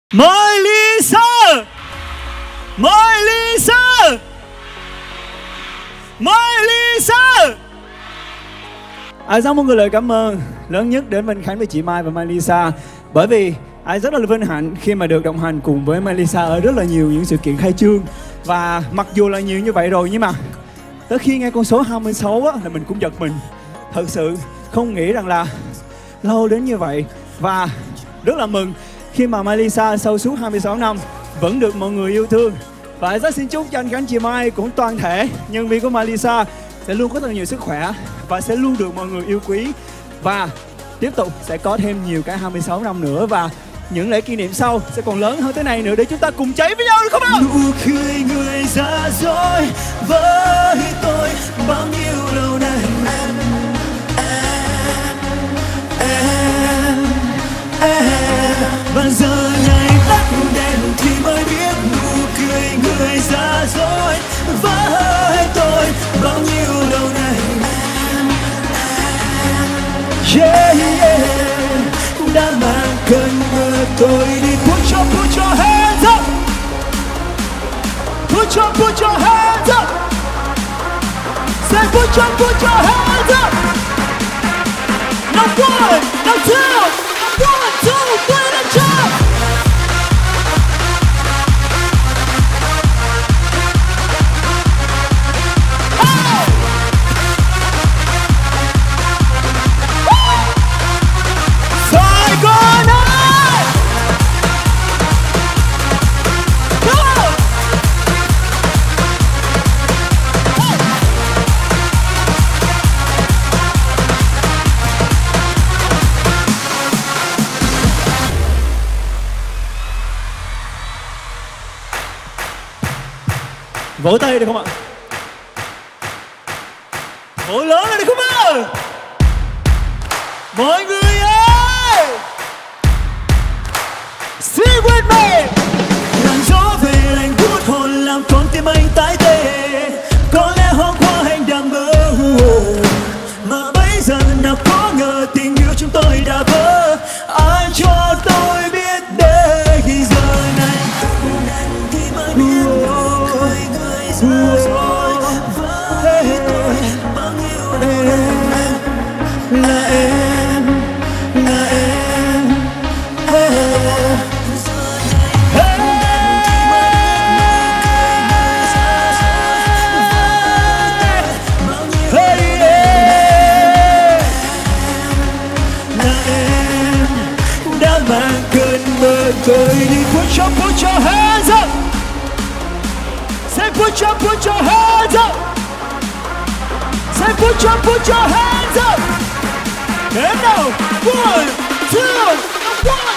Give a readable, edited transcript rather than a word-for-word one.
Mời Lisa! Mời Lisa! Mời Lisa! Ai rất muốn gửi lời cảm ơn lớn nhất đến Minh Khánh với chị Mai và Mai Lisa. Bởi vì ai rất là vinh hạnh khi mà được đồng hành cùng với Mai Lisa ở rất là nhiều những sự kiện khai trương. Và mặc dù là nhiều như vậy rồi nhưng mà tới khi nghe con số 26 á, là mình cũng giật mình. Thật sự không nghĩ rằng là lâu đến như vậy. Và rất là mừng khi mà Mai Lisa sau suốt 26 năm vẫn được mọi người yêu thương. Và rất xin chúc cho anh Khánh, chị Mai cũng toàn thể nhân viên của Mai Lisa sẽ luôn có thật nhiều sức khỏe và sẽ luôn được mọi người yêu quý. Và tiếp tục sẽ có thêm nhiều cái 26 năm nữa và những lễ kỷ niệm sau sẽ còn lớn hơn thế này nữa để chúng ta cùng cháy với nhau được không ạ? Nụ cười người ra dối với tôi bao nhiêu lâu nay và giờ ngày tắt đèn thì mới biết nụ cười người ra dối với tôi bao nhiêu lâu nay. Yeah, yeah. Đã mang cơn mưa tôi đi. Put your hands up. Put your hands up. Say put your hands up. Now one, now two, one, two, three, and jump. Vỗ tay được không ạ? Vỗ lớn lên được không ạ? Mọi người ơi! Sing with me! Làn gió về lạnh hút hồn làm con tim anh tái tê. Có lẽ hôm qua anh đang mơ mà bây giờ nào có ngờ tình yêu chúng tôi đã vỡ. Ai cho tôi biết để khi giờ này thì mới biết nụ cười người ra dối với tôi bao nhiêu đêm là em, là em. Đã mang cơn mơ tôi đi. Put your hands up. Say put your hands up. Say put your hands up. And now 1, 2, 1.